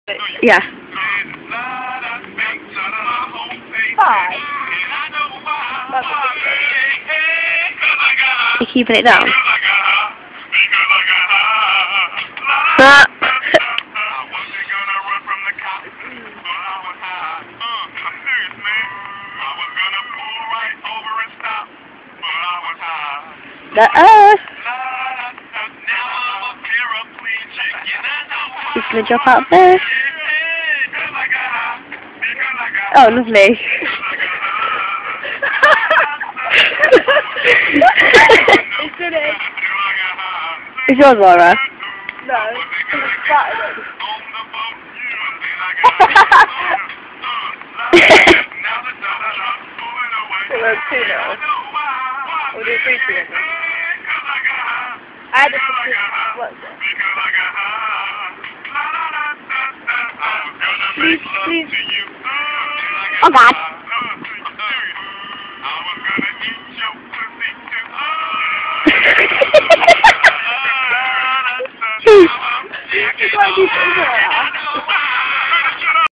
Yeah. Five. You keeping it down? Uh-oh. He's gonna jump out of there. Oh, lovely. It's finished. It's yours, Laura. No, it's started. So we're 2-0. We'll do 3 together. I had what's it? Please. Oh, God. It's like he's in there.